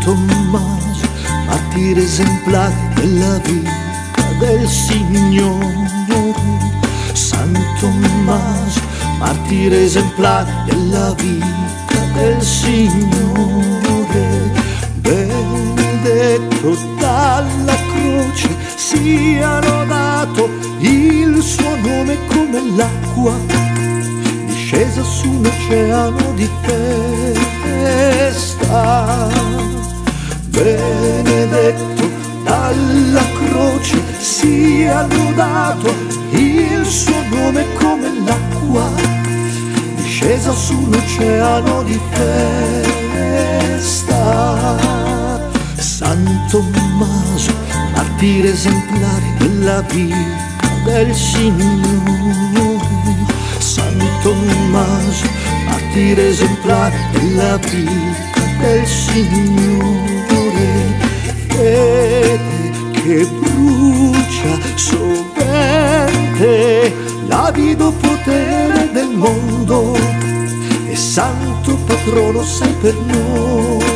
Tommaso, martire esemplare della vita del Signore. San Tommaso, martire esemplare della vita del Signore. Benedetto dalla croce, sia lodato il suo nome come l'acqua discesa su un oceano di festa. Benedetto dalla croce, sia lodato il suo nome come l'acqua discesa su un oceano di festa. San Tommaso, martire esemplare della vita del Signore. San Tommaso, martire esemplare della vita del Signore. Fede che brucia sovente l'avido potere del mondo, e santo patrono sei per noi.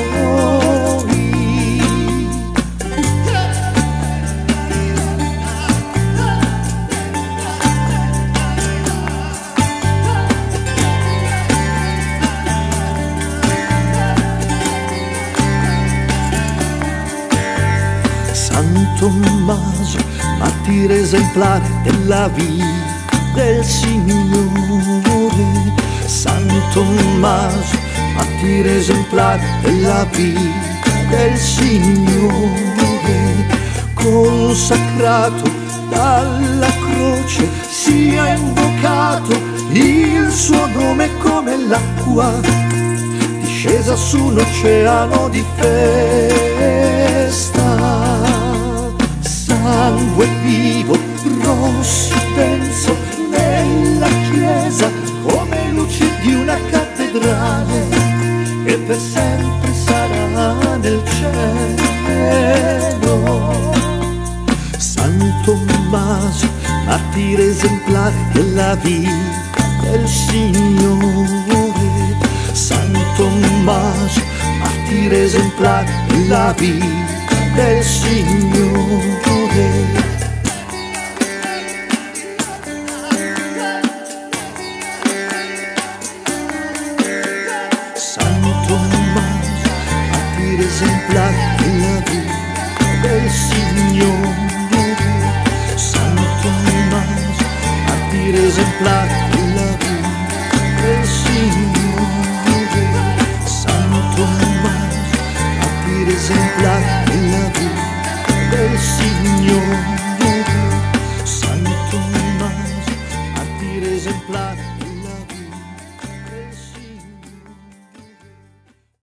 San Tommaso, martire esemplare della vita del Signore. San Tommaso, martire esemplare della vita del Signore. Consacrato dalla croce, sia invocato il suo nome come l'acqua discesa su un oceano di festa. Sangue vivo, rosso denso nella chiesa, come luce di una cattedrale, e per sempre sarà nel cielo. San Tommaso, martire esemplare della vita del Signore. San Tommaso, martire esemplare della vita del Signore. San Tommaso, martire esemplare della vita del Signore. San Tommaso, martire esemplare della vita del Signore. San Tommaso, martire esemplare